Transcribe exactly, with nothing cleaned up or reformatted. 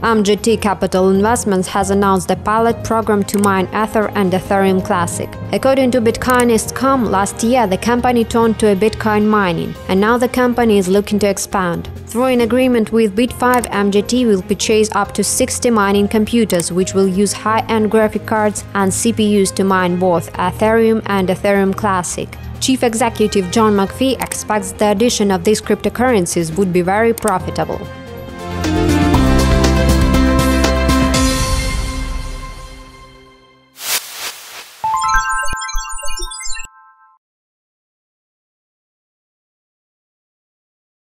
M G T Capital Investments has announced a pilot program to mine Ether and Ethereum Classic. According to Bitcoinist dot com, last year the company turned to a Bitcoin mining, and now the company is looking to expand. Through an agreement with Bit five, M G T will purchase up to sixty mining computers, which will use high-end graphic cards and C P Us to mine both Ethereum and Ethereum Classic. Chief Executive John McAfee expects the addition of these cryptocurrencies would be very profitable.